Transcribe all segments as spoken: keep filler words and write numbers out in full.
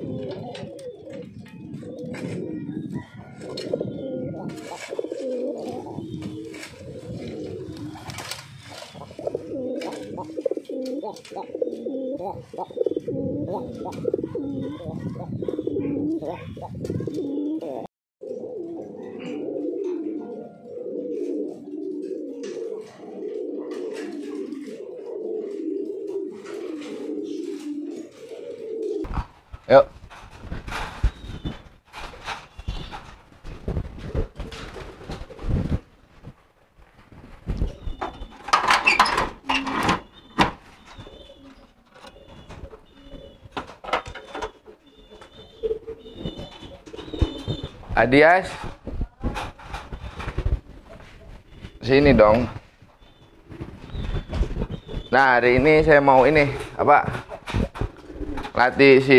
Yuk. Adias, sini dong. Nah, hari ini saya mau ini apa? Latih si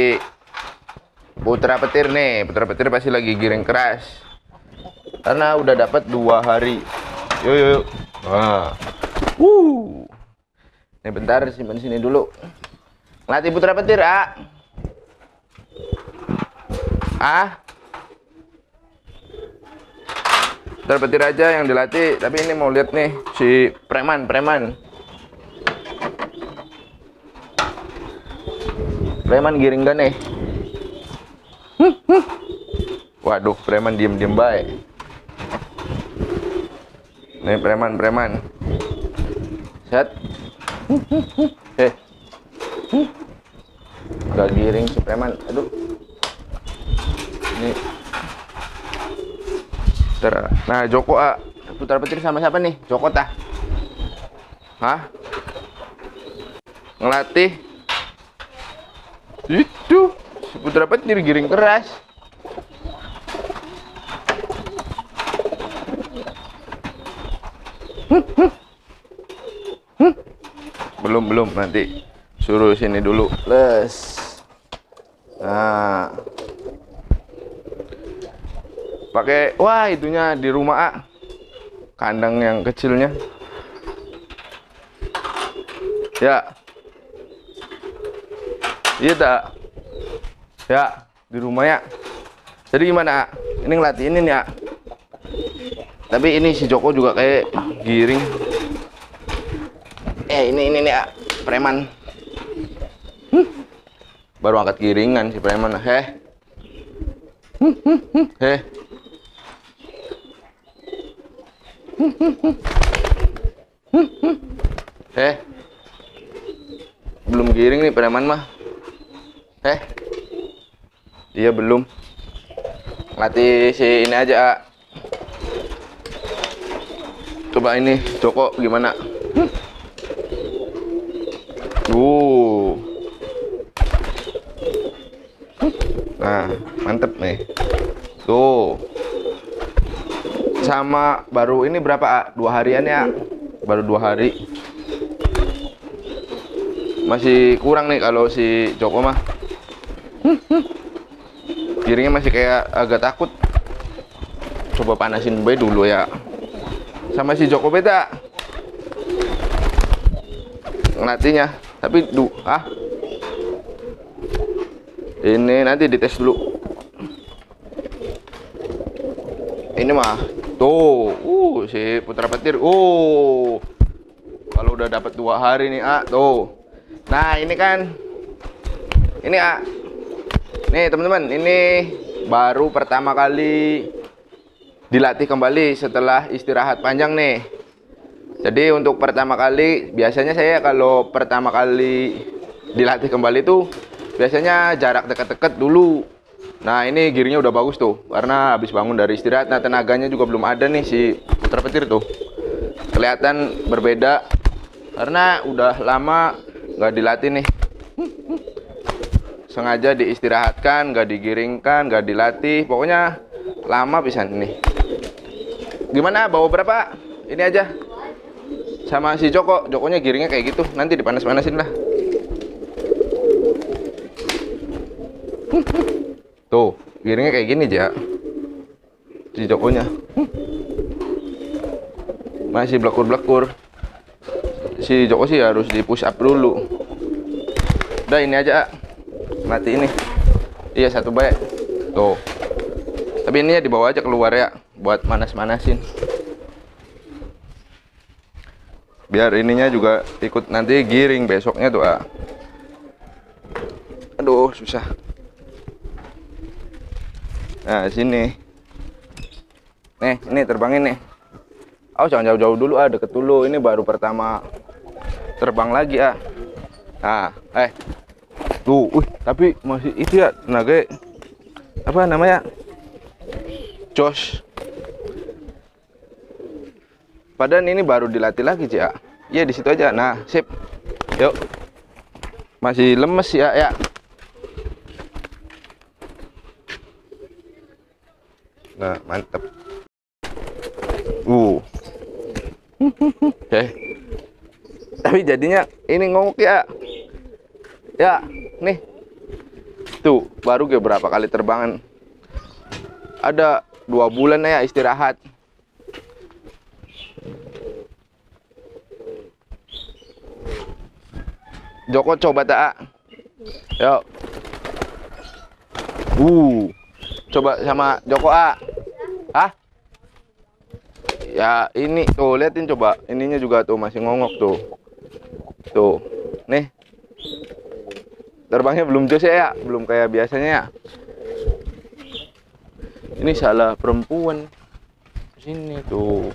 putra petir nih. Putra petir pasti lagi giring keras karena udah dapat dua hari. Yuk, yuk, yuk. Nah, wuh. Ini bentar simpan sini dulu. Latih putra petir, ah. Ah. Putra petir aja yang dilatih, tapi ini mau lihat nih si preman, preman. Preman giring gak nih? Hmm, hmm. Waduh, preman diem-diem baik. Nih preman, preman. Set. Hmm, hmm, hmm. Eh. Hmm. Gak giring si preman. Aduh. Ini. Nah, Joko ah. Putra petir sama siapa nih? Joko tah? Hah? Ngelatih. Itu si putra petir giring keras. Hmm, hmm. Hmm. Belum belum nanti suruh sini dulu les. Nah, pakai wah itunya di rumah ah. Kandang yang kecilnya. Ya. Iya tak? Ya, di rumah ya. Jadi gimana, A? Ini ngelatihin ya. Tapi ini si Joko juga kayak giring. Eh, ini ini nih, A. Preman. Hmm. Baru angkat giringan si preman. Heh. Hmm, hmm, hmm. Heh. Hmm, hmm, hmm. Hmm, hmm. Heh. Belum giring nih preman mah. Eh, dia belum. Latih si ini aja, A. Coba ini Joko gimana? Hmm. Uh. Hmm. Nah, mantep nih. Tuh. Sama baru ini berapa, A? Dua harian ya? Baru dua hari. Masih kurang nih kalau si Joko mah. Hmm, hmm. Giringnya masih kayak agak takut. Coba panasin bae dulu ya. Sama si Joko beda ngelatihnya. Tapi du ah. Ini nanti dites dulu. Ini mah tuh, uh si putra petir. Oh. Kalau udah dapat dua hari nih, A, tuh. Nah, ini kan ini, A. Nih teman-teman, ini baru pertama kali dilatih kembali setelah istirahat panjang nih. Jadi untuk pertama kali, biasanya saya kalau pertama kali dilatih kembali tuh biasanya jarak dekat-dekat dulu. Nah, ini giringnya udah bagus tuh karena habis bangun dari istirahat. Nah, tenaganya juga belum ada nih si putra petir tuh. Kelihatan berbeda karena udah lama nggak dilatih nih. Sengaja diistirahatkan, nggak digiringkan, nggak dilatih, pokoknya lama pisan nih. Gimana, bawa berapa? Ini aja sama si Joko. Jokonya giringnya kayak gitu, nanti dipanas-panasin lah. Tuh, giringnya kayak gini aja si Jokonya. Masih blekur-blekur. Si Joko sih harus di push up dulu. Udah, ini aja mati ini. Iya, satu baik. Tuh. Tapi ini ya dibawa aja keluar ya, buat manas-manasin. Biar ininya juga ikut nanti giring besoknya tuh, ah. Aduh, susah. Nah, sini. Nih, ini terbangin nih. Oh, jangan jauh-jauh dulu, ah, deket dulu. Ini baru pertama terbang lagi, ah. Nah, eh. Tuh, wih, tapi masih itu ya, tenaga apa namanya? Jos. Padahal ini baru dilatih lagi, Cik. Iya, di situ aja. Nah, sip. Yuk. Masih lemes ya, ya. Nah, mantap. Uh. Oke. Tapi jadinya ini ngongok ya. Ya, nih. Tuh, baru ke berapa kali terbangan. Ada dua bulan ya istirahat. Joko coba tak? Yuk. Uh. Coba sama Joko, A. Hah? Ya, ini tuh liatin coba. Ininya juga tuh masih ngongok tuh. Tuh. Nih. Terbangnya belum jos ya, belum kayak biasanya ya. Ini salah perempuan. Sini tuh.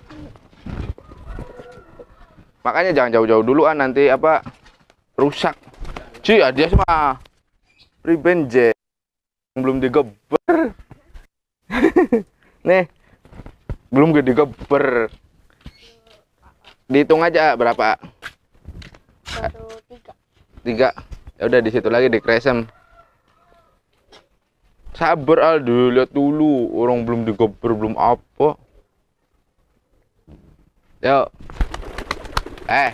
Makanya jangan jauh-jauh dulu, ah, nanti apa? Rusak. Ci, dia mah revenge belum digeber. Nih, belum digeber. Dihitung aja berapa? Satu, tiga. Tiga. Ya udah di situ lagi dikresem. Sabar, Aldo, lihat dulu. Orang belum digeber, belum apa. Yuk. Eh.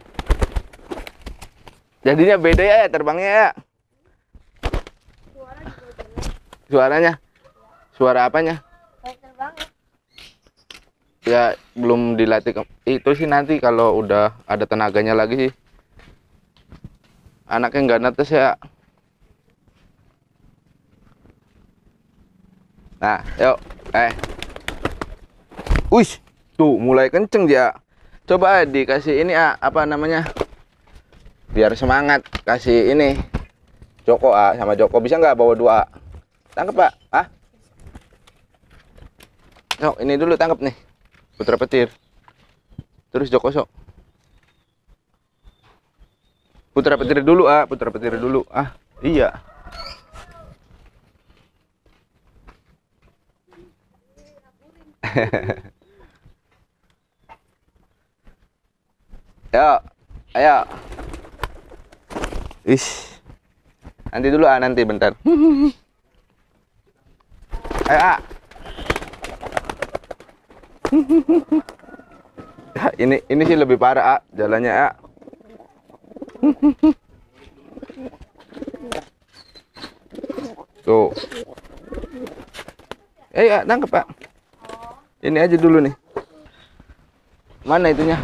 Jadinya beda ya terbangnya ya. Suara juga jelek. Suaranya? Suara apanya? Kayak terbangnya. Ya belum dilatih. Itu sih nanti kalau udah ada tenaganya lagi sih. Anaknya nggak netes ya. Nah, yuk. Eh. Wih, tuh mulai kenceng dia. Coba dikasih ini, ah, apa namanya? Biar semangat, kasih ini Joko, ah, sama Joko. Bisa nggak bawa dua? Tangkep, Pak. Ah, sok ini dulu tangkep nih, putra petir. Terus Joko sok putra petir dulu, ah, putra petir dulu. Ah, iya. Yuk, ayo. Ish. Nanti dulu, ah, nanti bentar. Ayo, ah. Ya, ini ini sih lebih parah, ah, jalannya, ah. Tuh. Eh, ya, nangkep, Pak. Ini aja dulu nih. Mana itunya?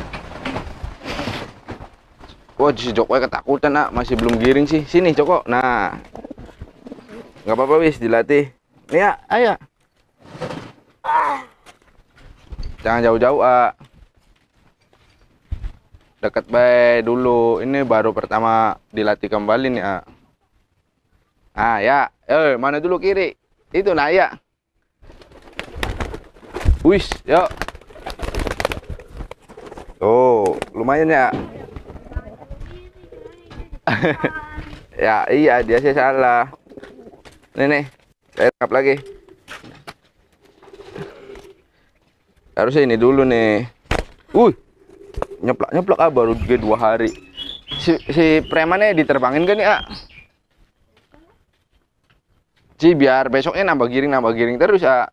Wah, si Joko ketakutan, ah, masih belum giring sih. Sini, Joko. Nah, nggak apa-apa, wis dilatih. Nih, ya, ayo. Jangan jauh-jauh, ah. Dekat baik dulu. Ini baru pertama dilatih kembali nih, ah. Ah, ya. Eh, mana dulu kiri? Itu, nah, ya. Wis, yuk. Oh, lumayan ya. Ya, iya, dia sih salah. Nih, nih. Saya tangkap lagi. Harusnya ini dulu nih. Wih. Nyeplak-nyeplak, ah, baru juga dua hari. Si, si premannya diterbangin kan ya? Si biar besoknya nambah giring, nambah giring terus, ah.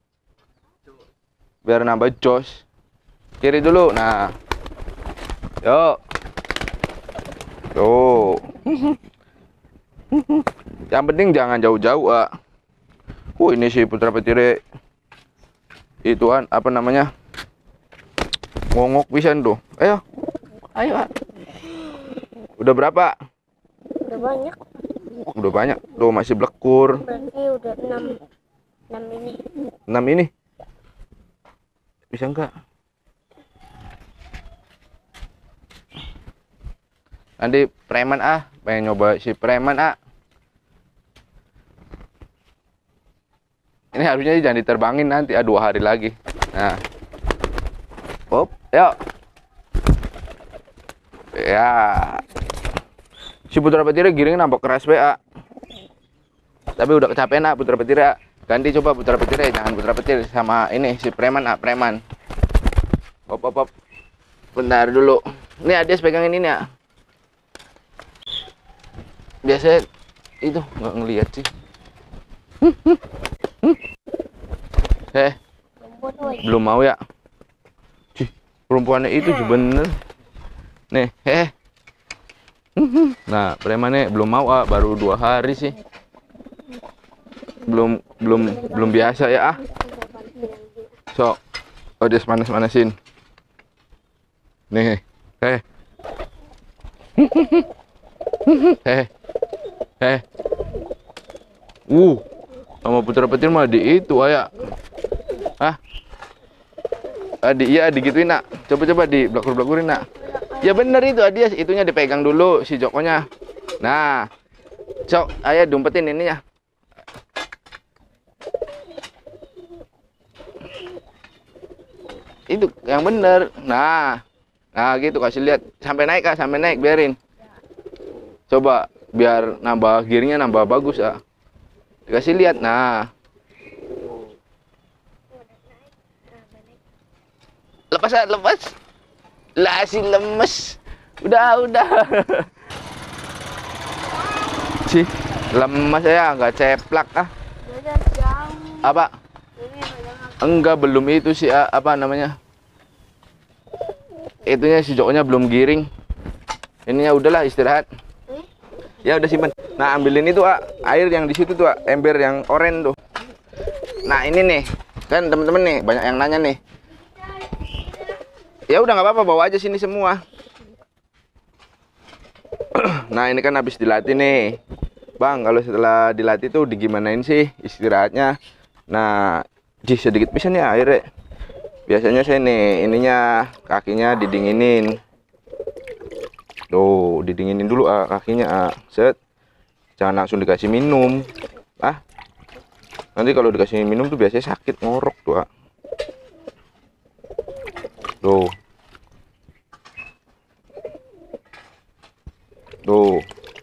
Biar nambah jos. Kiri dulu. Nah. Yuk. Tuh. Yang penting jangan jauh-jauh, ah. Oh, ini si putra petir ituan apa namanya? Ngongok pisan tuh. Ayo. Ayo, ah. Udah berapa? Udah banyak. Udah banyak. Tuh masih blekur. Berarti udah enam. enam ini. enam ini. Bisa enggak? Nanti preman ah, pengen nyoba si preman ah. Ini harusnya jangan diterbangin nanti, ah dua hari lagi. Nah, hop, yuk. Ya, si putra petirnya giringnya nampak keras be, ah. Tapi udah kecapean ah putra petir ah. Ganti coba putra petirnya, jangan putra petir sama ini si preman ah, preman. Hop, hop, hop. Bentar dulu. Ini Ades pegangin ini ya. Biasanya itu nggak ngelihat sih. Eh, belum mau ya? Cih, perempuannya itu juga bener. Nih, eh. Nah, premannya belum mau ah, baru dua hari sih. Belum belum belum biasa ya ah. So, Ades panas-panasin. Nih, eh. Eh. Eh. Uh. Sama putra petir mah di itu ayak. Hah? Adi iya digituin nak. Coba-coba di blakur-blakurin nak. Ya bener itu Adi, itunya dipegang dulu si Jokonya. Nah. Cok, ayah dumpetin ininya. Itu yang bener. Nah. Nah, gitu kasih lihat sampai naik Kak, sampai naik biarin. Coba biar nambah gearnya nambah bagus ah. Dikasih lihat. Nah. Lepas ah, lepas. Lah si lemes. Udah, udah. Sih, lemas ya, nggak ceplak ah. Apa? Enggak, belum itu sih ah, apa namanya? Itunya si Jokonya belum giring. Ininya udahlah istirahat. Ya udah simpen. Nah, ambilin itu ah, air yang di situ tuh, ah, ember yang oranye tuh. Nah, ini nih. Kan temen-temen nih, banyak yang nanya nih. Ya udah nggak apa-apa, bawa aja sini semua. Nah, ini kan habis dilatih nih. Bang, kalau setelah dilatih tuh digimanain sih istirahatnya? Nah, di sedikit bisa nih airnya. Biasanya saya nih, ininya kakinya didinginin. Tuh, didinginin dulu ah, kakinya ah. Set. Jangan langsung dikasih minum. Ah. Nanti kalau dikasih minum tuh biasanya sakit ngorok tuh ah. Tuh. Tuh.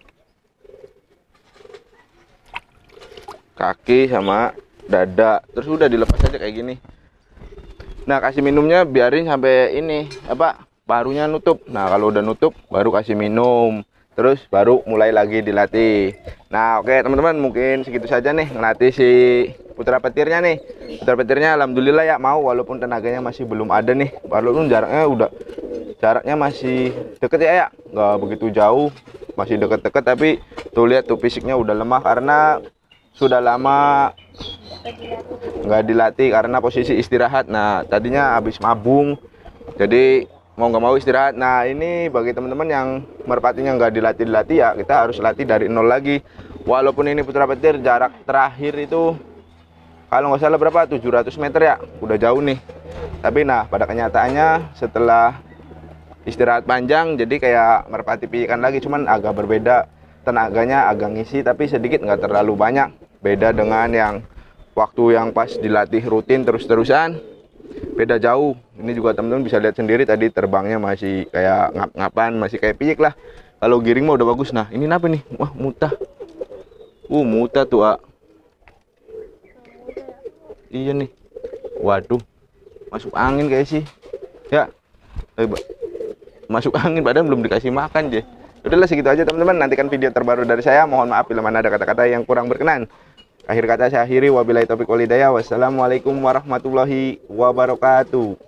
Kaki sama dada. Terus udah dilepas aja kayak gini. Nah, kasih minumnya biarin sampai ini apa? Parunya nutup. Nah, kalau udah nutup baru kasih minum. Terus baru mulai lagi dilatih. Nah, oke teman-teman, mungkin segitu saja nih ngelatih si putra petirnya nih. Putra petirnya alhamdulillah ya mau, walaupun tenaganya masih belum ada nih. Walaupun jaraknya udah jaraknya masih deket ya ya, nggak begitu jauh, masih deket-deket, tapi tuh lihat tuh fisiknya udah lemah karena sudah lama nggak dilatih karena posisi istirahat. Nah, tadinya habis mabung, jadi mau nggak mau istirahat. Nah, ini bagi teman-teman yang merpatinya nggak dilatih-dilatih ya, kita harus latih dari nol lagi. Walaupun ini putra petir jarak terakhir itu kalau nggak salah berapa, tujuh ratus meter ya, udah jauh nih. Tapi nah, pada kenyataannya setelah istirahat panjang jadi kayak merpati piikan lagi, cuman agak berbeda, tenaganya agak ngisi tapi sedikit, nggak terlalu banyak. Beda dengan yang waktu yang pas dilatih rutin terus-terusan, beda jauh. Ini juga teman-teman bisa lihat sendiri tadi terbangnya masih kayak ngap-ngapan, masih kayak piyik lah. Kalau giring mah udah bagus. Nah, ini apa nih? Wah, mutah. Uh, mutah tuh, ah. Iya nih. Waduh. Masuk angin kayak sih. Ya. Eh, masuk angin padahal belum dikasih makan deh. Udahlah segitu aja teman-teman. Nantikan video terbaru dari saya. Mohon maaf bila mana ada kata-kata yang kurang berkenan. Akhir kata saya akhiri, wabillahi taufiq wal hidayah. Wassalamualaikum warahmatullahi wabarakatuh.